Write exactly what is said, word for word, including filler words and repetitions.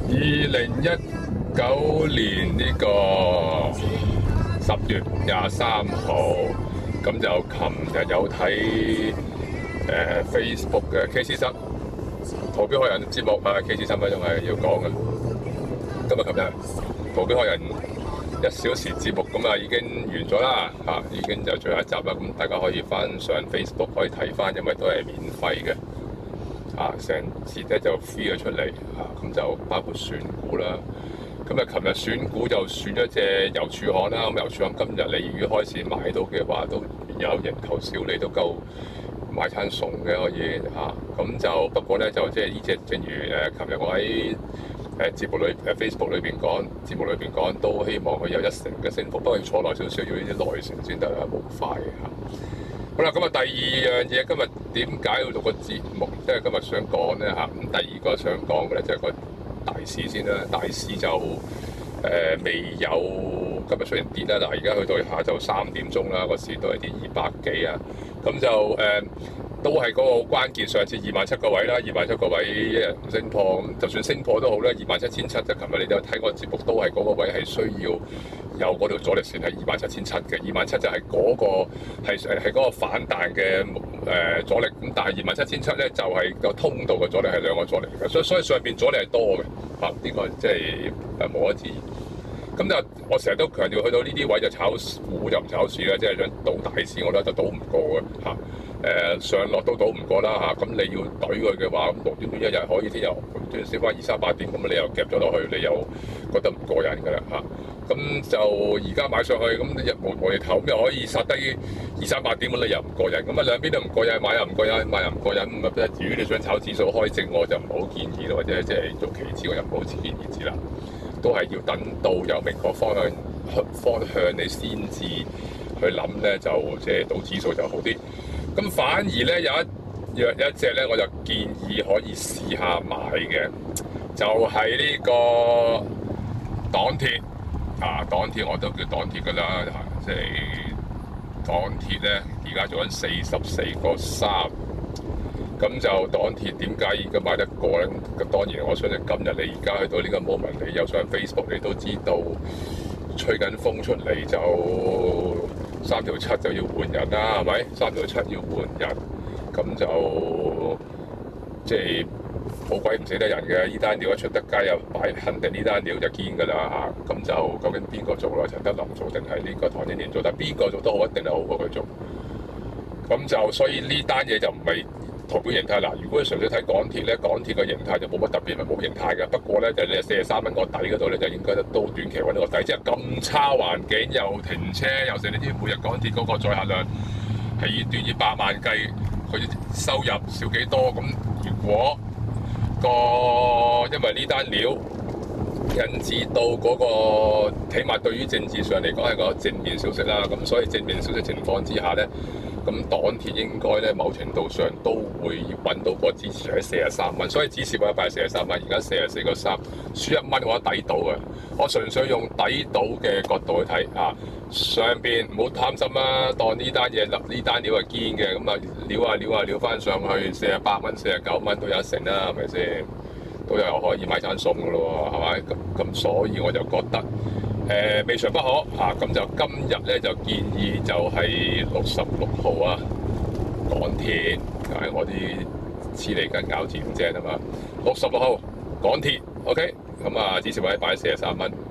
二零一九年呢個十月廿三號，咁就琴日有睇誒、呃、Facebook 嘅 K 先生圖表學人節目啊 ，K 先生咪仲係要講嘅。今日琴日圖表學人一小時節目咁啊，已經完咗啦嚇，已經就最後一集啦。咁大家可以翻上 Facebook 可以睇翻，因為都係免費嘅。啊！成節咧就 free 咗出嚟，啊咁就包括選股啦。咁啊，琴日選股就選咗隻郵儲行啦。咁郵儲行今日你如果開始買到嘅話，都有人頭小利，都夠買餐餸嘅可以嚇。咁、啊、就不過咧，就即係呢隻，正如誒琴日我喺誒節目裏誒 Facebook 裏邊講，節目裏邊講都希望佢有一成嘅升幅，不過要坐耐少少，要呢啲耐性先得啦，冇快嘅嚇。好啦，咁啊第二樣嘢，今日點解要錄個節目？即係今日想講咧嚇。咁第二個想講嘅咧，就係個大市先啦。大市就誒、呃、未有今日雖然跌啦，嗱而家去到下晝三點鐘啦，個市都係跌二百幾啊。咁就誒、呃、都係嗰個關鍵，上次二萬七個位啦，二萬七個位一日唔升破，就算升破都好啦，二萬七千七就琴日你都有睇我節目，都係嗰個位係需要。有嗰條阻力線係二萬七千七嘅，二萬七就係嗰、那個係誒係嗰個反彈嘅誒、呃、阻力，咁但係二萬七千七咧就係、是、個通道嘅阻力係兩個阻力嘅，所以所以上邊阻力係多嘅，嚇、啊、呢、這個即係誒無可置疑。咁就我成日都強調，去到呢啲位就炒股就唔炒市啦，即係想賭大市，我覺得就賭唔過嘅嚇。誒、啊、上落都賭唔過啦嚇。咁、啊、你要懟佢嘅話，咁無端端一日可以聽日端升翻二三百點，咁你又夾咗落去，你又覺得唔過癮㗎啦嚇。咁、啊、就而家買上去，咁你日無無厘頭，咁又可以殺低二三百點，咁你又唔過癮。咁啊兩邊都唔過癮，買又唔過癮，賣又唔過癮。咁啊，如果你想炒指數開正，我就唔好建議咯，或者即係做期指，我就唔好建議指啦。都係要等到有明確方向方向你先至去諗咧，就即係賭指數就好啲。咁反而咧有一有有一隻咧，我就建議可以試下買嘅，就係、是、呢個黨鐵啊！黨鐵我都叫黨鐵噶啦，即係黨鐵咧，而家做緊四十四個三。咁就黨鐵點解而家買得過咧？咁當然我相信今日你而家去到呢個 moment，你有上 Facebook 你都知道吹緊風出嚟，就三條七就要換人啦，係咪？三條七要換人，咁就即係好鬼唔死得人嘅。呢單料一出得街又擺，肯定呢單料就堅㗎啦嚇。咁就究竟邊個做啦？陳德霖做定係呢個唐英年做？但係邊個做都好，一定係好過佢做。咁就所以呢單嘢就唔係圖表形態嗱，如果你純粹睇港鐵咧，港鐵個形態就冇乜特別，咪冇形態嘅。不過咧，就你四十三蚊個底嗰度咧，就應該都短期揾到個底。即係咁差環境，又停車，又成，你知每日港鐵嗰個載客量係以短以百萬計，佢收入少幾多？咁如果個因為呢單料引致到嗰個，起碼對於政治上嚟講係個正面消息啦。咁所以正面消息情況之下咧。咁黨鐵應該咧，某程度上都會揾到個支持喺四十三蚊，所以指示位一擺四十三蚊，而家四十四個三，輸一蚊我覺得抵到嘅。我純粹用抵到嘅角度去睇啊，上邊唔好貪心啦，當呢單嘢呢單料係堅嘅，咁啊料啊料啊料翻上去四十八蚊、四十九蚊都有一成啦，係咪先？都有可以買餐餸嘅咯喎，係咪？咁咁所以我就覺得。誒、呃、未嘗不可嚇，咁、啊、就今日咧就建議就係六十六號啊，港鐵，係我啲黐脷根咬字唔正啊嘛，六十六號港鐵 ，OK，咁啊指示位擺四十三蚊。